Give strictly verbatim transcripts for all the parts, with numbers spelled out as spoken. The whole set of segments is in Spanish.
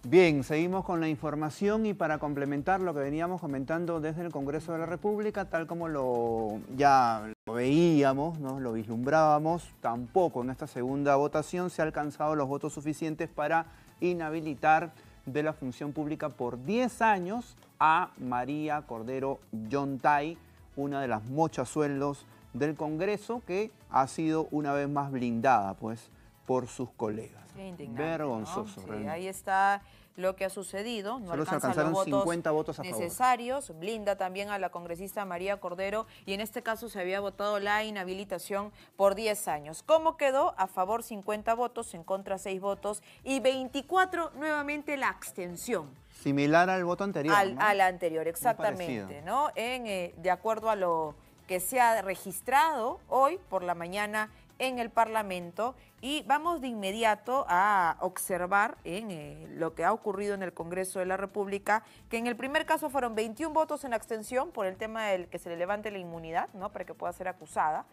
Bien, seguimos con la información y para complementar lo que veníamos comentando desde el Congreso de la República, tal como lo ya lo veíamos, ¿no? Lo vislumbrábamos, tampoco en esta segunda votación se han alcanzado los votos suficientes para inhabilitar de la función pública por diez años a María Cordero Yontay, una de las mochasueldos del Congreso que ha sido una vez más blindada, pues, por sus colegas. Qué indignante, vergonzoso, ¿no? Sí, realmente. ahí está lo que ha sucedido. No Solo se alcanzan alcanzaron los votos cincuenta votos a necesarios. favor. Blinda también a la congresista María Cordero y en este caso se había votado la inhabilitación por diez años. ¿Cómo quedó? A favor cincuenta votos, en contra seis votos y veinticuatro nuevamente la abstención. Similar al voto anterior, Al, ¿no? A la anterior, exactamente, ¿no? En, eh, de acuerdo a lo que se ha registrado hoy por la mañana en el Parlamento. Y vamos de inmediato a observar en eh, lo que ha ocurrido en el Congreso de la República, que en el primer caso fueron veintiún votos en abstención por el tema del que se le levante la inmunidad, ¿no? Para que pueda ser acusada.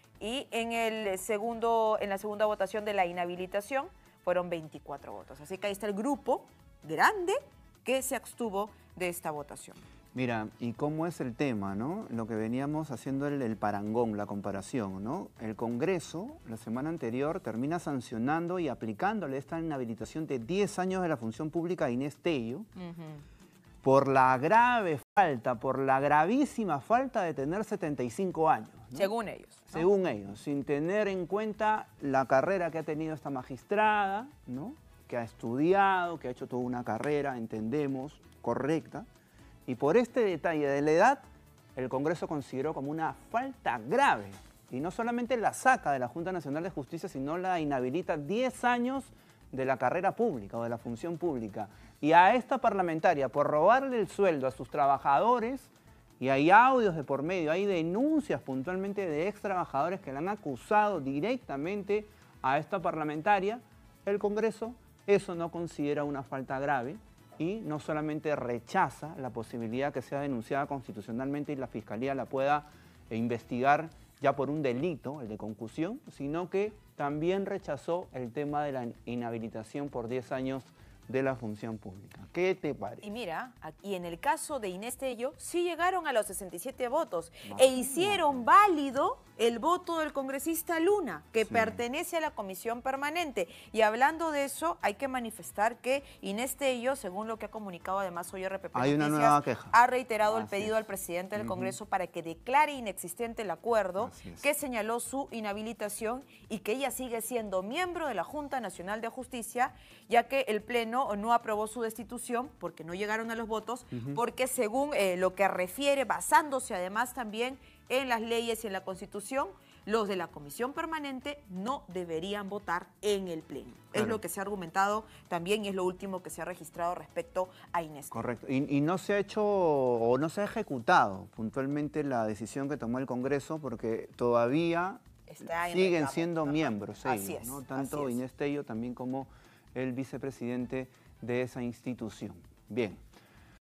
Y en, el segundo, en la segunda votación de la inhabilitación fueron veinticuatro votos. Así que ahí está el grupo grande que se abstuvo de esta votación. Mira, ¿y cómo es el tema, no? Lo que veníamos haciendo el, el parangón, la comparación, ¿no? El Congreso, la semana anterior, termina sancionando y aplicándole esta inhabilitación de diez años de la función pública a Inés Tello, uh-huh. por la grave falta, por la gravísima falta de tener setenta y cinco años, ¿no? Según ellos, ¿no? Según ellos, sin tener en cuenta la carrera que ha tenido esta magistrada, ¿no? Que ha estudiado, que ha hecho toda una carrera, entendemos, correcta. Y por este detalle de la edad, el Congreso consideró como una falta grave. Y no solamente la saca de la Junta Nacional de Justicia, sino la inhabilita diez años de la carrera pública o de la función pública. Y a esta parlamentaria, por robarle el sueldo a sus trabajadores, y hay audios de por medio, hay denuncias puntualmente de ex trabajadores que le han acusado directamente a esta parlamentaria, el Congreso eso no considera una falta grave. Y no solamente rechaza la posibilidad que sea denunciada constitucionalmente y la Fiscalía la pueda investigar ya por un delito, el de concusión, sino que también rechazó el tema de la inhabilitación por diez años de la función pública. ¿Qué te parece? Y mira, y en el caso de Inés Tello, sí llegaron a los sesenta y siete votos no, e hicieron no. válido el voto del congresista Luna, que sí. pertenece a la comisión permanente. Y hablando de eso, hay que manifestar que Inés Tello, según lo que ha comunicado además hoy R P P hay Noticias, una nueva queja. ha reiterado Así el pedido es. al presidente del uh-huh. Congreso para que declare inexistente el acuerdo que señaló su inhabilitación y que ella sigue siendo miembro de la Junta Nacional de Justicia, ya que el Pleno no aprobó su destitución porque no llegaron a los votos, uh-huh. porque según eh, lo que refiere, basándose además también en las leyes y en la Constitución, los de la Comisión Permanente no deberían votar en el Pleno. Claro. Es lo que se ha argumentado también y es lo último que se ha registrado respecto a Inés. Correcto. Y, y no se ha hecho o no se ha ejecutado puntualmente la decisión que tomó el Congreso porque todavía siguen reclamo. siendo miembros ellos, así es, ¿no? Tanto así es. Inés Tello también como el vicepresidente de esa institución. Bien.